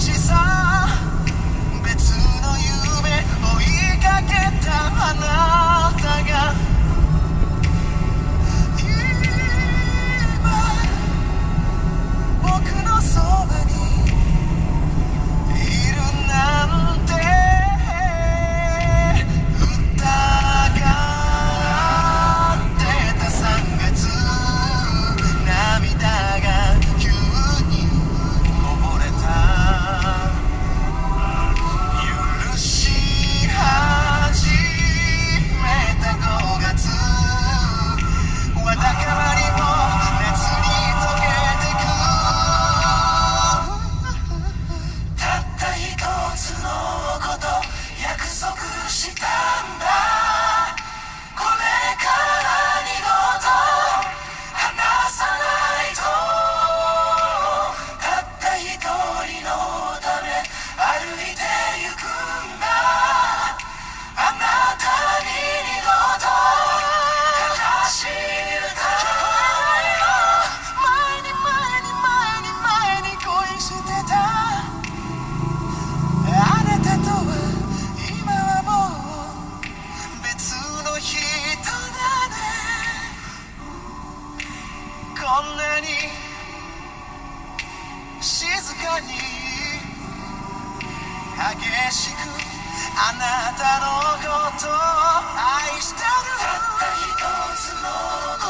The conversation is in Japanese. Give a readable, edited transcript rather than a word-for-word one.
ちさ、別の夢追いかけたあなたが今僕のそばにいるなんて、疑ってた3月、涙が急にこぼれた。許し始めた5月、わだかまりも熱に溶けてく。たった一つのこと約束したんだ。これから二度と離さないと。たった一人のため歩いてゆくんだ。あなたに二度と悲しい歌。前に前に前に前に恋してたあなたとは今はもう別の人だね。こんなに静かに激しくあなたのこと愛してる。たった一つの